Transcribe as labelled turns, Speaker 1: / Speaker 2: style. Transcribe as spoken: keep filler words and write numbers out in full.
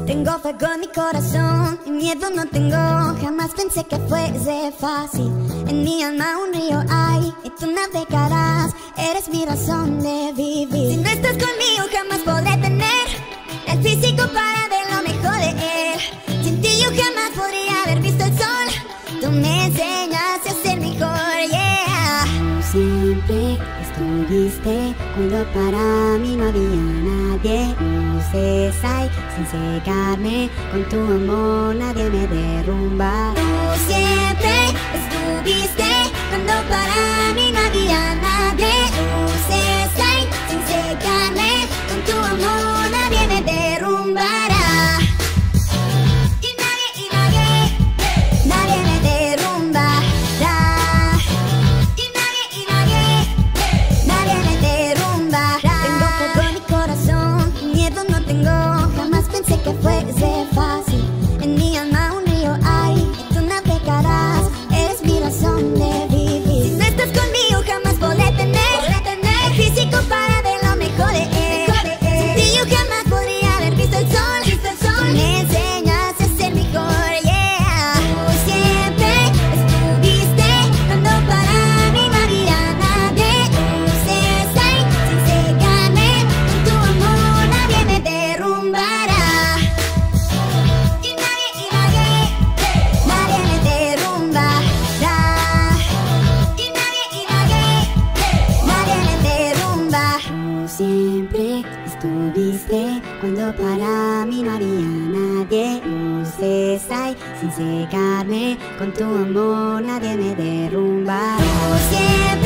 Speaker 1: Tengo fuego en mi corazón y miedo no tengo. Jamás pensé que fuese fácil. En mi alma un río hay y tú navegarás. Eres mi razón de vivir. Si no estás conmigo jamás podré tener el físico para ver lo mejor de él. Sin ti yo jamás podría haber visto el sol. Tú me enseñaste a ser mejor, yeah.
Speaker 2: Tú siempre estuviste cuando para mí no había nadie. Luces hay sin cegarme, con tu amor nadie me derrumba.
Speaker 1: Tú siempre estuviste cuando para mí no había nadie. Luces hay sin cegarme, con tu amor nadie me derrumbará. Y nadie, y nadie, nadie me derrumbará. Y nadie, y nadie, nadie me derrumbará. Tengo fuego en mi corazón y miedo no tengo. Jamás pensé que fuese fácil. En mi alma un río hay y tú navegarás. Eres mi razón de vivir. Si no estás conmigo jamás podré tener el físico para ver lo mejor de él. Sin ti yo jamás podría haber visto el sol. Tú me enseñaste a ser mejor, yeah. Tú siempre estuviste cuando para mí no había nadie. Luces hay sin cegarme, con tu amor nadie me derrumbará. Y nadie, y nadie, nadie me derrumbará. Y nadie, y nadie, nadie me derrumba.
Speaker 2: Tú siempre estuviste cuando para mí no había nadie. Luces hay sin cegarme, con tu amor nadie me derrumba.
Speaker 1: Tú siempre